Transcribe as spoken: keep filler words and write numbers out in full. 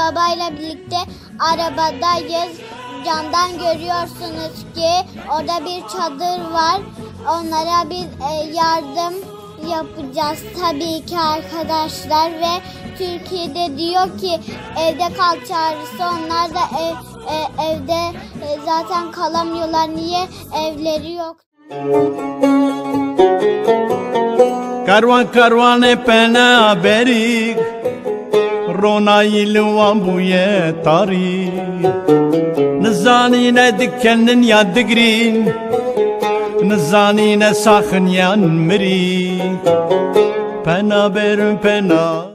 babayla birlikte arabadayız. Camdan görüyorsunuz ki orada bir çadır var. Onlara bir e, yardım yapacağız tabii ki arkadaşlar. Ve Türkiye'de diyor ki evde kal çağrısı. Onlar da ev, e, evde e, zaten kalamıyorlar. Niye? Evleri yok. Karvan karvan pena berik Ronayı luan buye tari Nizani dikenin ya digrin Nizani saxın yan miri Pena berun pena